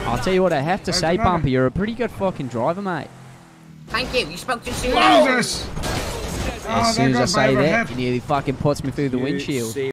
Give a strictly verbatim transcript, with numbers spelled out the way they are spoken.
I'll tell you what I have to say, Bumper. You're a pretty good fucking driver, mate. Thank you. You spoke too soon. Jesus! As soon as I say that, he nearly fucking puts me through the windshield.